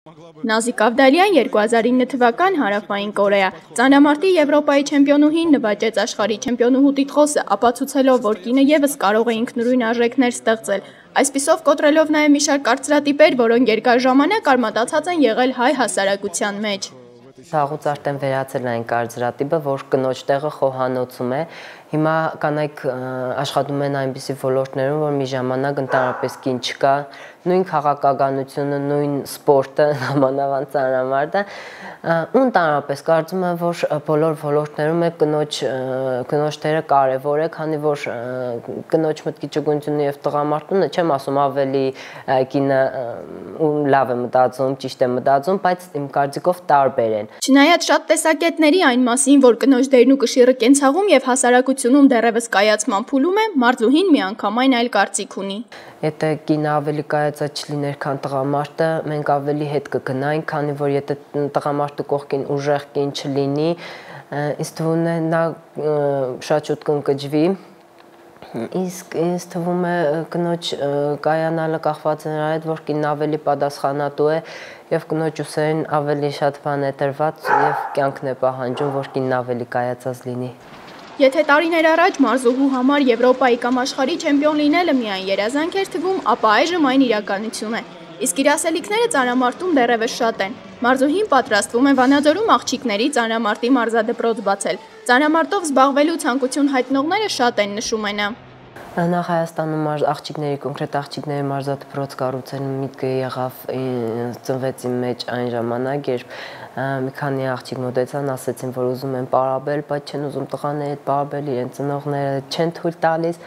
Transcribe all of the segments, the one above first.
Նազիկ Ավդալյան 2009 թվական Հարավային Կորեա ծանրամարտի Եվրոպայի չեմպիոնուհին նվաճեց աշխարհի չեմպիոնուհու տիտղոսը, ապացուցելով, որ կինը ևս կարող է ինքնուրույն արժեքներ ստեղծել, այսպիսով կոտրելով նաև մի շարք կարծրատիպեր, որոնք երկար ժամանակ արմատացած են եղել հայ հասարակության մեջ։ Վաղուց արդեն վերացել այն կարծրատիպը, որ կնոջ տեղը խոհանոցում է։ Հիմա կանայք աշխատում են այնպիսի ոլորտներում, որ մի ժամանակ ընդհանրապես կին չկա, նույն քաղաքականությունը, նույն սպորտը, նամանավանդ ծանրամարտը, ու ընդհանրապես կարծում եմ, որ բոլոր ոլորտներում է կնոջ դերը կարևոր է, քանի որ կնոջ մտքի ճկունությունը եւ տղամարդունը, չեմ ասում ավելի կինը լավ է մտածում, ճիշտ է մտածում, բայց իմ կարծիքով տարբեր են։ Չնայած շատ տեսակետների այն մասին, որ կնոջ դերն ու կշիռը կենցաղում եւ հասարակությունում դեռևս կայացման փուլում է, Մարզուհին միանգամայն այլ կարծիք ունի։ Եթե կինը ավելի կայացած չլիներ, քան տղամարդը, մենք ավելի հետ կգնայինք, քանի որ եթե տղամարդու կողքին ուժեղ կին չլինի, ինձ թվում է նա շատ շուտ կընկճվի։ Իսկ ինձ թվում է կնոջ կայանալը կախված է նրա հետ, որ կինն ավելի պատասխանատու է եւ կնոջ ուսերին ավելի շատ բան է տրված եւ կյանքն է պահանջում, որ կինն ավելի կայացած լինի։ Եթե տարիներ առաջ մարզուհու համար Եվրոպայի կամ աշխարհի չեմպիոն լինելը միայն երազանք էր թվում, ապա այժմ այն իրականություն է։ Իսկ իր ասելիքները ծանրամարտում դեռևս շատ են։ Մարզուհին պատրաստվում է Վանաձորում աղջիկների ծանրամարտի մարզադպրոց բացել։ Ծանրամարտով զբաղվելու ցանկություն հայտնողները շատ են, նշում է նա։ Նախ Հայաստանում կոնկրետ աղջիկների մարզադպրոց կառուցելու միտքը եղավ, ծնվեց իմ մեջ այն ժամանակ, երբ մի քանի աղջիկ մոտեցան, ասեցին, որ ուզում են պարաբել, բայց չեն ուզում տղաների հետ պարաբել, իրենց ծնողները չեն թույլ տալիս։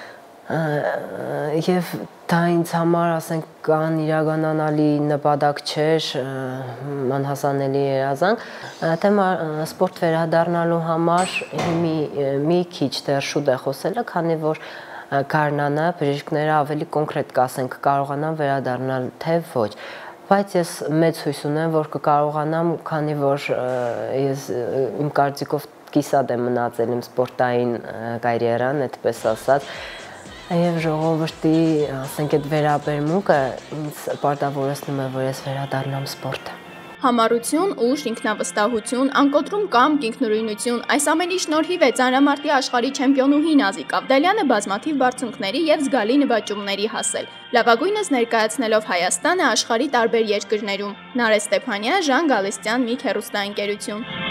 Եվ դա ինձ համար, ասենք, կան իրականանալի նպատակ չէր, անհասանելի երազանք, թե սպորտ վերադառնալու համար մի քիչ դեռ շուտ է խոսելը, քանի որ գարնանը բժիշկները ավելի կոնկրետ կասենք կարողանան վերադառնալ, թե ոչ, բայց ես մեծ հույս ունեմ, որ կկարողանամ, քանի որ ես իմ կարծիքով կիսատ եմ մնացել իմ սպորտային կարիերան, այդպես ասած, եւ ժողովրդի, ասենք, այդ վերաբերմունքը ինձ պարտավորեցնում է, որ ես վերադառնամ սպորտ։ Համառություն, ուժ, ինքնավստահություն, անկոտրում կամք, ինքնուրույնություն, այս ամենի շնորհիվ է ծանրամարտի աշխարհի չեմպիոնուհի Նազիկ Ավդալյանը բազմաթիվ բարձունքների եւ զգալի նվաճումների հասել, լավագույնս ներկայացնելով Հայաստանը աշխարհի տարբեր երկրներում։ Նարէ Ստեփանյան, Ժան Գալստյան, Միք հեռուստաընկերություն։